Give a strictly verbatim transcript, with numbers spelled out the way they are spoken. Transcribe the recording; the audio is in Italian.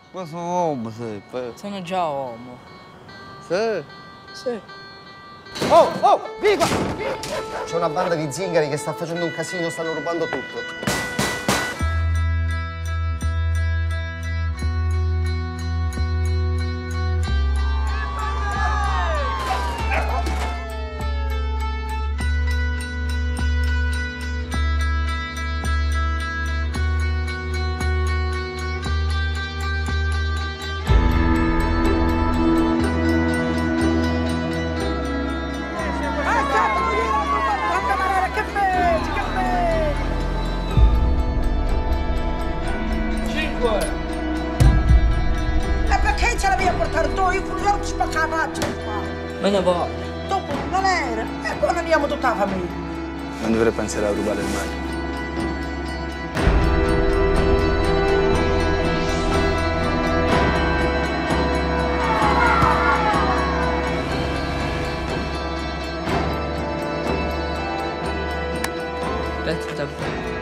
Ma sono uomo, sì. Poi... Sono già uomo. Sì? Sì. Oh, oh, vieni qua! C'è una banda di zingari che sta facendo un casino, stanno rubando tutto. E perché ce l'avevi a portare tu? Io volevo ti spaccare la faccia qua. Me ne vado. Dopo non era. E poi andiamo tutta la famiglia. Non dovrei pensare a rubare il mare. Grazie davvero.